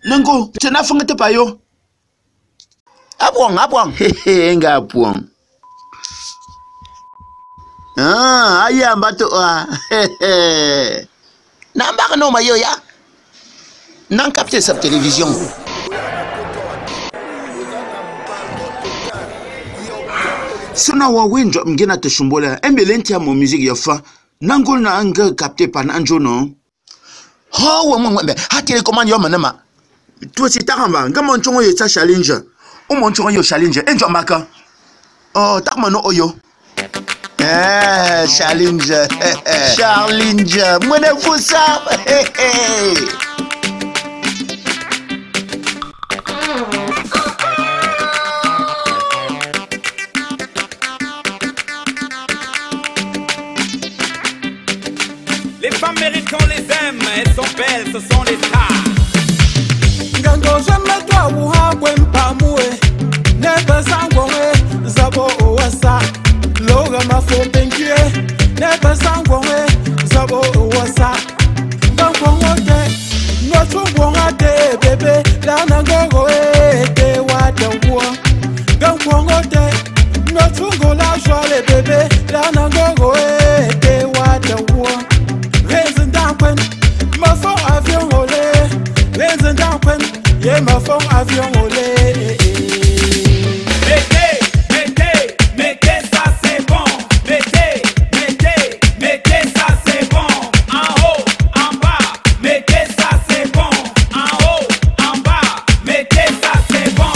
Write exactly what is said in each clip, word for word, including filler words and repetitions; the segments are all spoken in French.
Nango, tu n'as pas pas yo. Apouang, apouang. Hehe, nga apouang. Ah, aïe, ambato. Hehe. N'embarque non, mayo ya. N'en capte sa télévision. Sona wa wenjo mgena te shumbola. Embelenti ya mo musique ya fa. Nangol na anga capté par Anjo non. Oh, ouais, ouais, ouais. Ha télécommande yo manama. Toi c'est taramba. Ngama nchongo yo ta challenge. O mo nchongo yo challenge. Enjo maka. Oh, takmano oyo. Eh, challenge. Challenge. Mwenye fusa. Les femmes méritent qu'on les aime, elles sont belles, ce sont les stars. Gango jamais toi ou ha bwen pamoué. Never sangwongé, zabo owasa. Loga ma fo penkie. Never sangwongé, zabo owasa. Gangwongote, no chungwongate bébé. La nangogo e te wada wo. Gangwongote, no chungola joie bébé. La nangogo e te wada wo. Raising down when my phone avion olé. Raising down when yeah my phone avion olé. Mettez, mettez, mettez ça c'est bon. Mettez, mettez, mettez ça c'est bon. En haut, en bas, mettez ça c'est bon. En haut, en bas, mettez ça c'est bon.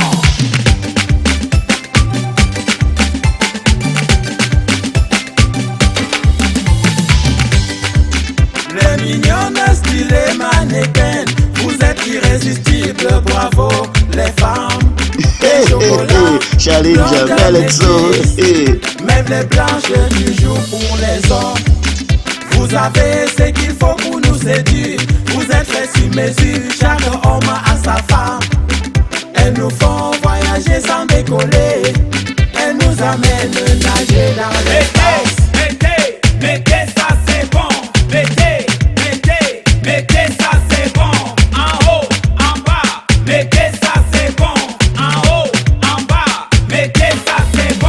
Les mignonnes stylées mannequins, vous êtes irrésistibles, bravo les femmes. Les chocolats, Challenge, Melexo. même les blanches du jour pour les hommes. Vous avez ce qu'il faut pour nous séduire. Vous êtes faits sur mesure, chaque homme a sa femme. Elles nous font voyager sans décoller. Elles nous amènent nager dans les passes. Mettez, mettez ça c'est bon. Mettez, mettez, mettez ça c'est bon. En haut, en bas, mettez ça c'est bon. En haut, en bas, mettez ça c'est bon.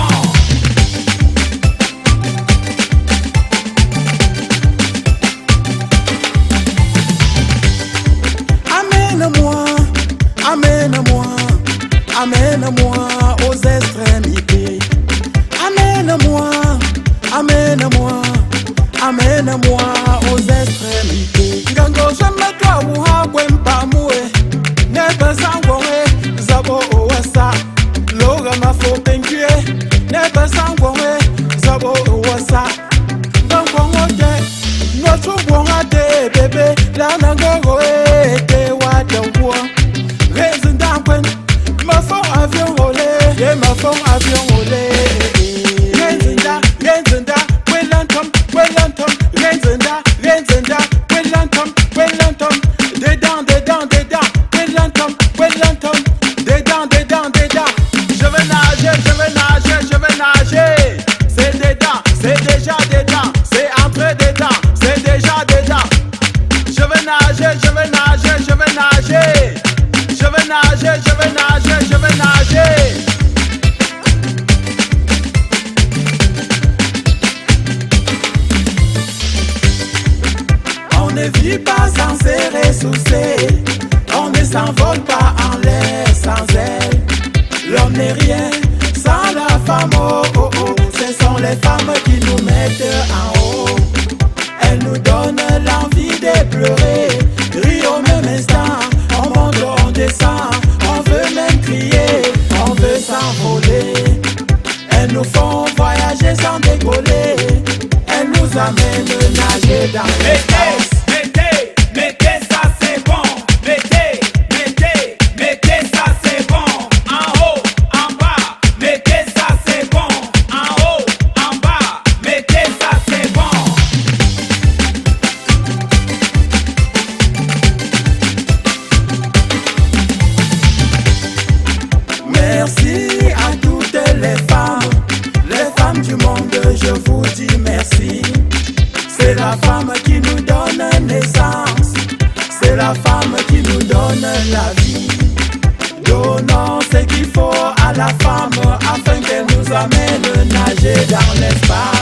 Amène-moi, amène-moi, amène-moi aux extrémités. Amène-moi, amène-moi, amène-moi aux extrémités. Gango jamais toi ou ha bwen pamoué. Never sangwongé, zabo owasa. Loga ma fo penkie. Never sangwongé, zabo owasa. Gangwongote, no chungwongate bébé. La nangogo e te wada wo. Raising down when ma phone avion olé. Yeah, ma phone avion olé. Raising down, raising down, well and come, well and come. Raising down, raising down, well and come, well and come. They down, they down, they down, well and come, well and come. They down, they down, they down. Je vais nager, je vais nager, je vais nager. C'est dedans, c'est déjà dedans, c'est entré dedans, c'est déjà dedans. Je vais nager, je vais nager, je vais nager. Je vais nager, je vais nager, je vais nager. On ne vit pas sans se ressourcer. On ne s'envole pas en l'air sans elle. L'homme n'est rien sans la femme. Oh oh oh, ce sont les femmes qui nous mettent en haut. Elles nous donnent l'envie de pleurer. Rire au même instant. On monte, on descend. On veut même crier. On veut s'envoler. Elles nous font voyager sans décoller. Elles nous amènent nager dans les passes. Mettez, mettez ça c'est bon. Mettez, mettez, mettez ça c'est bon. En haut, en bas, mettez ça c'est bon. En haut, en bas, mettez ça c'est bon. Merci à toutes les femmes, les femmes du monde, je vous dis merci. C'est la femme qui nous donne naissance, c'est la femme qui nous donne la vie. donnons ce qu'il faut à la femme afin qu'elle nous amène nager dans l'espace.